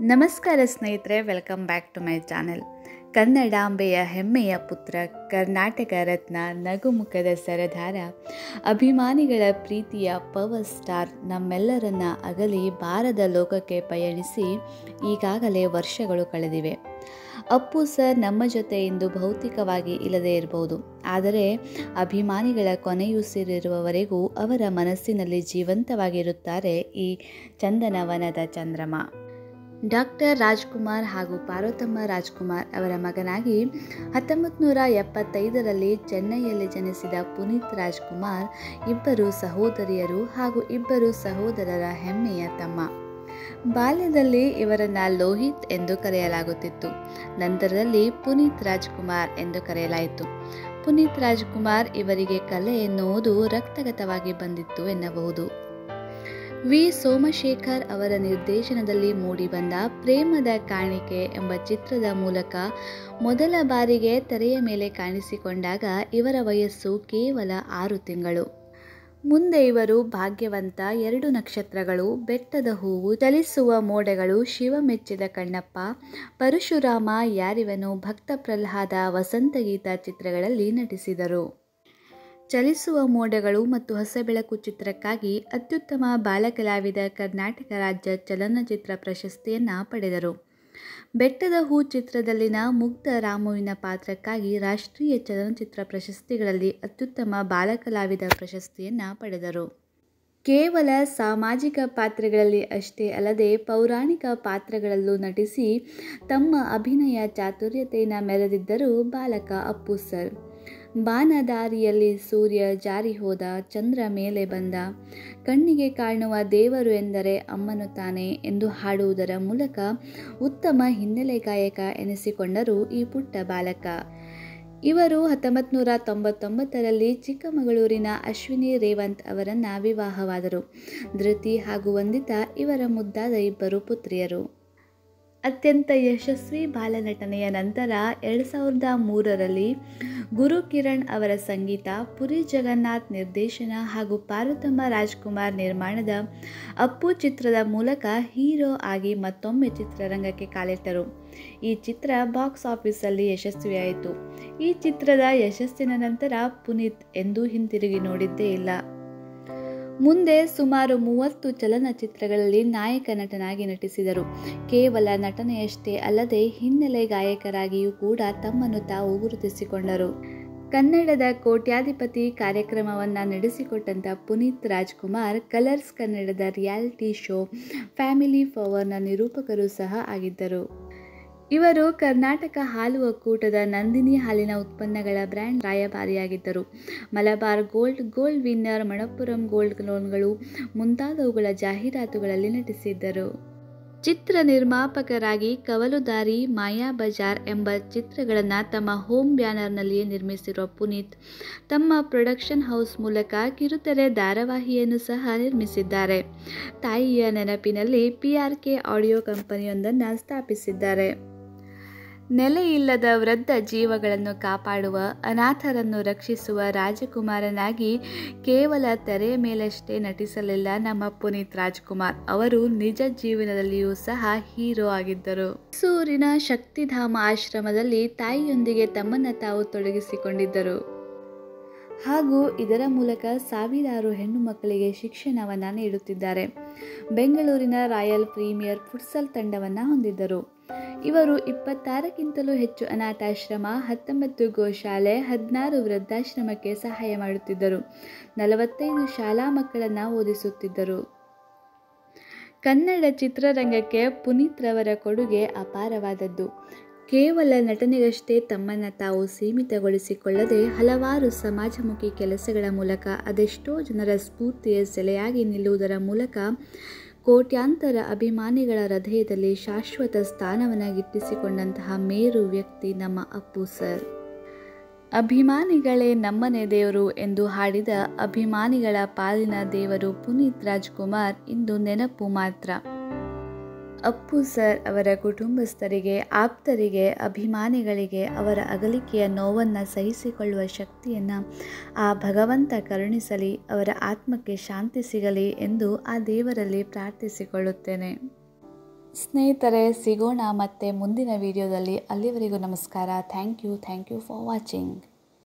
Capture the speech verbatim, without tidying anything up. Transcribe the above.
ನಮಸ್ಕಾರ ಸ್ನೇಹಿತರೆ, welcome back to my channel. ಕನ್ನಡಾಂಬೆಯ ಹೆಮ್ಮೆಯ ಪುತ್ರ, ಕರ್ನಾಟಕ ರತ್ನ, ನಗುಮುಖದ ಸರದಾರ, ಅಭಿಮಾನಿಗಳ ಪ್ರೀತಿಯ ಪವರ್ ಸ್ಟಾರ್ ನಮ್ಮೆಲ್ಲರನ್ನ ಅಗಲಿ ಬಾರದ ಲೋಕಕ್ಕೆ ಪಯಣಿಸಿ ಈಗಾಗಲೇ ವರ್ಷಗಳು ಕಳೆದಿವೆ. ಅಪ್ಪು ಸರ್ ನಮ್ಮ ಜೊತೆ ಇಂದು ಭೌತಿಕವಾಗಿ ಇಲ್ಲದೇ ಇರಬಹುದು, ಆದರೆ ಅಭಿಮಾನಿಗಳ ಕೊನೆಯುಸಿರಿರುವವರೆಗೂ ಅವರ ಮನಸ್ಸಿನಲ್ಲಿ ಜೀವಂತವಾಗಿರುತ್ತಾರೆ ಈ ಚಂದನವನದ ಚಂದ್ರಮ. ಡಾಕ್ಟರ್ ರಾಜ್ಕುಮಾರ್ ಹಾಗೂ ಪಾರ್ವತಮ್ಮ ರಾಜ್ಕುಮಾರ್ ಅವರ ಮಗನಾಗಿ ಹತ್ತೊಂಬತ್ತು ನೂರ ಎಪ್ಪತ್ತೈದರಲ್ಲಿ ಚೆನ್ನೈಯಲ್ಲಿ ಜನಿಸಿದ ಪುನೀತ್ ರಾಜ್ಕುಮಾರ್ ಇಬ್ಬರು ಸಹೋದರಿಯರು ಹಾಗೂ ಇಬ್ಬರು ಸಹೋದರರ ಹೆಮ್ಮೆಯ ತಮ್ಮ. ಬಾಲ್ಯದಲ್ಲಿ ಇವರನ್ನ ಲೋಹಿತ್ ಎಂದು ಕರೆಯಲಾಗುತ್ತಿತ್ತು. ನಂತರದಲ್ಲಿ ಪುನೀತ್ ರಾಜ್ಕುಮಾರ್ ಎಂದು ಕರೆಯಲಾಯಿತು. ಪುನೀತ್ ರಾಜ್ಕುಮಾರ್ ಇವರಿಗೆ ಕಲೆ ಎನ್ನುವುದು ರಕ್ತಗತವಾಗಿ ಬಂದಿತ್ತು ಎನ್ನಬಹುದು. ವಿ ಸೋಮಶೇಖರ್ ಅವರ ನಿರ್ದೇಶನದಲ್ಲಿ ಮೂಡಿಬಂದ ಪ್ರೇಮದ ಕಾಣಿಕೆ ಎಂಬ ಚಿತ್ರದ ಮೂಲಕ ಮೊದಲ ಬಾರಿಗೆ ತೆರೆಯ ಮೇಲೆ ಕಾಣಿಸಿಕೊಂಡಾಗ ಇವರ ವಯಸ್ಸು ಕೇವಲ ಆರು ತಿಂಗಳು. ಮುಂದೆ ಇವರು ಭಾಗ್ಯವಂತ, ಎರಡು ನಕ್ಷತ್ರಗಳು, ಬೆಟ್ಟದ ಹೂವು, ಚಲಿಸುವ ಮೋಡಗಳು, ಶಿವ ಮೆಚ್ಚಿದ ಕಣ್ಣಪ್ಪ, ಪರಶುರಾಮ, ಯಾರಿವನು, ಭಕ್ತ ಪ್ರಹ್ಲಾದ, ವಸಂತಗೀತ ಚಿತ್ರಗಳಲ್ಲಿ ನಟಿಸಿದರು. ಚಲಿಸುವ ಮೋಡಗಳು ಮತ್ತು ಹೊಸಬೆಳಕು ಚಿತ್ರಕ್ಕಾಗಿ ಅತ್ಯುತ್ತಮ ಬಾಲಕಲಾವಿದ ಕರ್ನಾಟಕ ರಾಜ್ಯ ಚಲನಚಿತ್ರ ಪ್ರಶಸ್ತಿಯನ್ನು ಪಡೆದರು. ಬೆಟ್ಟದ ಹೂ ಚಿತ್ರದಲ್ಲಿನ ಮುಗ್ಧ ರಾಮುವಿನ ಪಾತ್ರಕ್ಕಾಗಿ ರಾಷ್ಟ್ರೀಯ ಚಲನಚಿತ್ರ ಪ್ರಶಸ್ತಿಗಳಲ್ಲಿ ಅತ್ಯುತ್ತಮ ಬಾಲಕಲಾವಿದ ಪ್ರಶಸ್ತಿಯನ್ನು ಪಡೆದರು. ಕೇವಲ ಸಾಮಾಜಿಕ ಪಾತ್ರಗಳಲ್ಲಿ ಅಷ್ಟೇ ಅಲ್ಲದೆ ಪೌರಾಣಿಕ ಪಾತ್ರಗಳಲ್ಲೂ ನಟಿಸಿ ತಮ್ಮ ಅಭಿನಯ ಚಾತುರ್ಯತೆಯನ್ನು ಮೆರೆದಿದ್ದರು ಬಾಲಕ ಅಪ್ಪು ಸರ್. ಬಾನದಾರಿಯಲ್ಲಿ ಸೂರ್ಯ ಜಾರಿ ಹೋದ, ಚಂದ್ರ ಮೇಲೆ ಬಂದ, ಕಣ್ಣಿಗೆ ಕಾಣುವ ದೇವರು ಎಂದರೆ ಅಮ್ಮನು ತಾನೆ ಎಂದು ಹಾಡುವುದರ ಮೂಲಕ ಉತ್ತಮ ಹಿನ್ನೆಲೆ ಗಾಯಕ ಎನಿಸಿಕೊಂಡರು ಈ ಪುಟ್ಟ ಬಾಲಕ. ಇವರು ಹತ್ತೊಂಬತ್ತು ನೂರ ತೊಂಬತ್ತೊಂಬತ್ತರಲ್ಲಿ ಚಿಕ್ಕಮಗಳೂರಿನ ಅಶ್ವಿನಿ ರೇವಂತ್ ಅವರನ್ನು ವಿವಾಹವಾದರು. ಧೃತಿ ಹಾಗೂ ವಂದಿತಾ ಇವರ ಮುದ್ದಾದ ಇಬ್ಬರು ಪುತ್ರಿಯರು. ಅತ್ಯಂತ ಯಶಸ್ವಿ ಬಾಲನಟನೆಯ ನಂತರ ಎರಡು ಸಾವಿರದ ಮೂರರಲ್ಲಿ ಗುರು ಕಿರಣ್ ಅವರ ಸಂಗೀತ, ಪುರಿ ಜಗನ್ನಾಥ್ ನಿರ್ದೇಶನ ಹಾಗೂ ಪಾರ್ವತಮ್ಮ ರಾಜ್ಕುಮಾರ್ ನಿರ್ಮಾಣದ ಅಪ್ಪು ಚಿತ್ರದ ಮೂಲಕ ಹೀರೋ ಆಗಿ ಮತ್ತೊಮ್ಮೆ ಚಿತ್ರರಂಗಕ್ಕೆ ಕಾಲಿಟ್ಟರು. ಈ ಚಿತ್ರ ಬಾಕ್ಸ್ ಆಫೀಸಲ್ಲಿ ಯಶಸ್ವಿಯಾಯಿತು. ಈ ಚಿತ್ರದ ಯಶಸ್ಸಿನ ನಂತರ ಪುನೀತ್ ಎಂದೂ ಹಿಂತಿರುಗಿ ನೋಡಿದ್ದೇ ಇಲ್ಲ. ಮುಂದೆ ಸುಮಾರು ಮೂವತ್ತು ಚಲನಚಿತ್ರಗಳಲ್ಲಿ ನಾಯಕ ನಟನಾಗಿ ನಟಿಸಿದರು. ಕೇವಲ ನಟನೆಯಷ್ಟೇ ಅಲ್ಲದೆ ಹಿನ್ನೆಲೆ ಗಾಯಕರಾಗಿಯೂ ಕೂಡ ತಮ್ಮನ್ನು ತಾವು ಗುರುತಿಸಿಕೊಂಡರು. ಕನ್ನಡದ ಕೋಟ್ಯಾಧಿಪತಿ ಕಾರ್ಯಕ್ರಮವನ್ನು ನಡೆಸಿಕೊಟ್ಟಂಥ ಪುನೀತ್ ರಾಜ್ಕುಮಾರ್ ಕಲರ್ಸ್ ಕನ್ನಡದ ರಿಯಾಲಿಟಿ ಶೋ ಫ್ಯಾಮಿಲಿ ಪವರ್ನ ನಿರೂಪಕರು ಸಹ ಆಗಿದ್ದರು. ಇವರು ಕರ್ನಾಟಕ ಹಾಲು ಒಕ್ಕೂಟದ ನಂದಿನಿ ಹಾಲಿನ ಉತ್ಪನ್ನಗಳ ಬ್ರ್ಯಾಂಡ್ ರಾಯಭಾರಿಯಾಗಿದ್ದರು. Malabar gold, gold winner, Manappuram gold ಲೋನ್ಗಳು ಮುಂತಾದವುಗಳ ಜಾಹೀರಾತುಗಳಲ್ಲಿ ನಟಿಸಿದ್ದರು. ಚಿತ್ರ ನಿರ್ಮಾಪಕರಾಗಿ ಕವಲುದಾರಿ, ಮಾಯಾ ಬಜಾರ್ ಎಂಬ ಚಿತ್ರಗಳನ್ನು ತಮ್ಮ ಹೋಮ್ ಬ್ಯಾನರ್ನಲ್ಲಿಯೇ ನಿರ್ಮಿಸಿರುವ ಪುನೀತ್ ತಮ್ಮ ಪ್ರೊಡಕ್ಷನ್ ಹೌಸ್ ಮೂಲಕ ಕಿರುತೆರೆ ಧಾರಾವಾಹಿಯನ್ನು ಸಹ ನಿರ್ಮಿಸಿದ್ದಾರೆ. ತಾಯಿಯ ನೆನಪಿನಲ್ಲಿ ಪಿ ಆರ್ ಕೆ ಆಡಿಯೋ ಕಂಪನಿಯೊಂದನ್ನು ಸ್ಥಾಪಿಸಿದ್ದಾರೆ. ನೆಲೆಯಿಲ್ಲದ ವೃದ್ಧ ಜೀವಗಳನ್ನು ಕಾಪಾಡುವ, ಅನಾಥರನ್ನು ರಕ್ಷಿಸುವ ರಾಜಕುಮಾರನಾಗಿ ಕೇವಲ ತೆರೆಯ ಮೇಲಷ್ಟೇ ನಟಿಸಲಿಲ್ಲ ನಮ್ಮ ಪುನೀತ್ ರಾಜ್ಕುಮಾರ್. ಅವರು ನಿಜ ಜೀವನದಲ್ಲಿಯೂ ಸಹ ಹೀರೋ ಆಗಿದ್ದರು. ಮೈಸೂರಿನ ಶಕ್ತಿಧಾಮ ಆಶ್ರಮದಲ್ಲಿ ತಾಯಿಯೊಂದಿಗೆ ತಮ್ಮನ್ನು ತಾವು ತೊಡಗಿಸಿಕೊಂಡಿದ್ದರು ಹಾಗೂ ಇದರ ಮೂಲಕ ಸಾವಿರಾರು ಹೆಣ್ಣು ಮಕ್ಕಳಿಗೆ ಶಿಕ್ಷಣವನ್ನು ನೀಡುತ್ತಿದ್ದಾರೆ. ಬೆಂಗಳೂರಿನ ರಾಯಲ್ ಪ್ರೀಮಿಯರ್ ಫುಟ್ಸಲ್ ತಂಡವನ್ನು ಹೊಂದಿದ್ದರು. ಇವರು ಇಪ್ಪತ್ತಾರಕ್ಕಿಂತಲೂ ಹೆಚ್ಚು ಅನಾಥಾಶ್ರಮ, ಹತ್ತೊಂಬತ್ತು ಗೋಶಾಲೆ, ಹದಿನಾರು ವೃದ್ಧಾಶ್ರಮಕ್ಕೆ ಸಹಾಯ ಮಾಡುತ್ತಿದ್ದರು. ನಲವತ್ತೈದು ಶಾಲಾ ಮಕ್ಕಳನ್ನು ಓದಿಸುತ್ತಿದ್ದರು. ಕನ್ನಡ ಚಿತ್ರರಂಗಕ್ಕೆ ಪುನೀತ್ ರವರ ಕೊಡುಗೆ ಅಪಾರವಾದದ್ದು. ಕೇವಲ ನಟನೆಗಷ್ಟೇ ತಮ್ಮನ್ನು ತಾವು ಸೀಮಿತಗೊಳಿಸಿಕೊಳ್ಳದೆ ಹಲವಾರು ಸಮಾಜಮುಖಿ ಕೆಲಸಗಳ ಮೂಲಕ ಅದೆಷ್ಟೋ ಜನರ ಸ್ಫೂರ್ತಿಯ ಸೆಲೆಯಾಗಿ ನಿಲ್ಲುವುದರ ಮೂಲಕ ಕೋಟ್ಯಾಂತರ ಅಭಿಮಾನಿಗಳ ಹೃದಯದಲ್ಲಿ ಶಾಶ್ವತ ಸ್ಥಾನವನ್ನು ಗಿಟ್ಟಿಸಿಕೊಂಡಂತಹ ಮೇರು ವ್ಯಕ್ತಿ ನಮ್ಮ ಅಪ್ಪು ಸರ್. ಅಭಿಮಾನಿಗಳೇ ನಮ್ಮನೆ ದೇವರು ಎಂದು ಹಾಡಿದ ಅಭಿಮಾನಿಗಳ ಪಾಲಿನ ದೇವರು ಪುನೀತ್ ರಾಜ್ಕುಮಾರ್ ಇಂದು ನೆನಪು ಮಾತ್ರ. ಅಪ್ಪು ಸರ್ ಅವರ ಕುಟುಂಬಸ್ಥರಿಗೆ, ಆಪ್ತರಿಗೆ, ಅಭಿಮಾನಿಗಳಿಗೆ ಅವರ ಅಗಲಿಕೆಯ ನೋವನ್ನು ಸಹಿಸಿಕೊಳ್ಳುವ ಶಕ್ತಿಯನ್ನು ಆ ಭಗವಂತ ಕರುಣಿಸಲಿ, ಅವರ ಆತ್ಮಕ್ಕೆ ಶಾಂತಿ ಸಿಗಲಿ ಎಂದು ಆ ದೇವರಲ್ಲಿ ಪ್ರಾರ್ಥಿಸಿಕೊಳ್ಳುತ್ತೇನೆ. ಸ್ನೇಹಿತರೆ, ಸಿಗೋಣ ಮತ್ತೆ ಮುಂದಿನ ವಿಡಿಯೋದಲ್ಲಿ. ಅಲ್ಲಿವರೆಗೂ ನಮಸ್ಕಾರ. Thank you thank you for watching.